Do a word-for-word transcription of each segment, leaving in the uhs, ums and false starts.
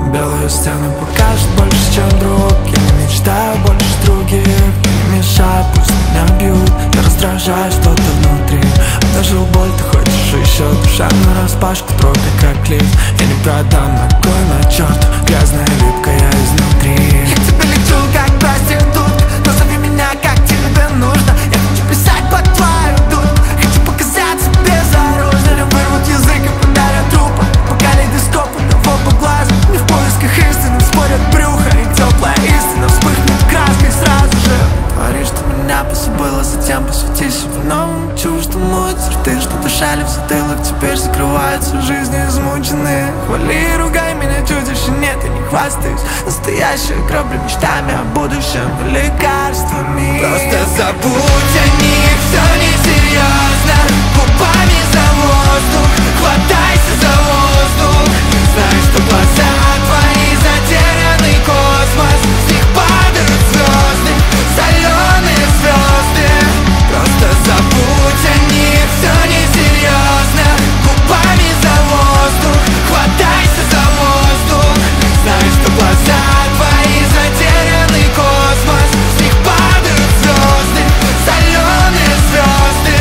Белые стены покажут больше, чем друг. Я не мечтаю больше других. Я не мешаю, пусть меня бьют. Я раздражаю что-то внутри. Обнажил боль, ты хочешь еще. Душа нараспашку, тропик как лифт. Я не продам ногой на черту. Грязная липкая изнутри. Я к тебе лечу, как проститутка. Назови меня, как тебе нужно. Я хочу писать под твою дудку. Хочу показаться безоружным. Вырвут язык и подарят трупа. По калейдоскопу того по глазу. Не в поисках истины, спорят брюхо. И теплая истина вспыхнет краской сразу же. Говоришь, что меня позабыла, затем посвяти себе новому чувству. Черты, что дышали в затылок, теперь закрываются жизни измученные. Хвали, ругай меня, чудище, нет, я не хвастаюсь. Настоящая гробля мечтами о будущем, лекарствами. Просто забудь о них, все несерьезно. Губами за воздух, хватайся за воздух. Знаю, что глаза твои затерянный космос. С них падают звезды, соленые звезды. Просто забудь о них, все несерьезно. Губами за воздух, хватайся за воздух. Знаю, что глаза твои затерянный космос. С них падают звезды, соленые звезды.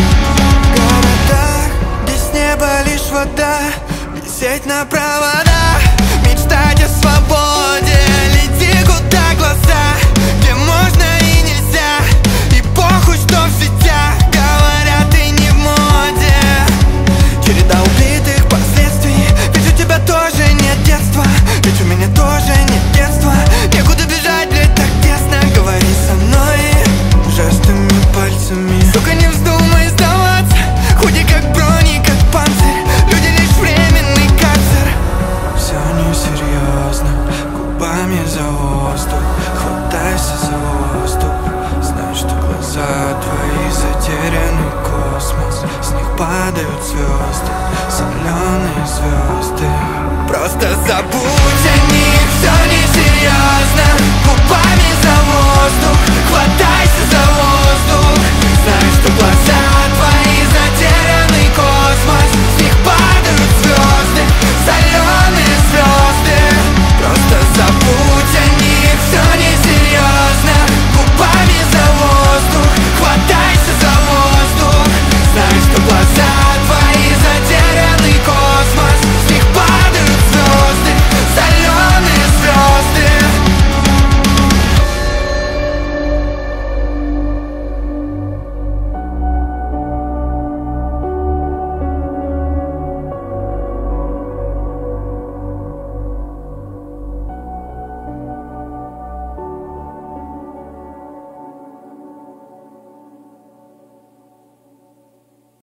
В городах, где с неба лишь вода, висеть на проводах, мечтать о свободе. Лети, куда глаза, где можно и нельзя. И похуй, что в сетях говорят, ты не в моде. Череда убитых последствий. Ведь у тебя тоже нет детства. Ведь у меня тоже нет детства. Некуда бежать, блядь, так тесно. Говори со мной жестами, пальцами. Сука, не вздумай сдаваться. Худи как брони, как панцирь. Люди лишь временный карцер. Все несерьезно. Губами за воздух, хватайся за воздух. Знаю, что глаза твои затерянный космос. С них падают звезды, соленые звезды. Просто забудь о них, все несерьезно. Губами за воздух, хватайся за воздух. Знаю, что глаза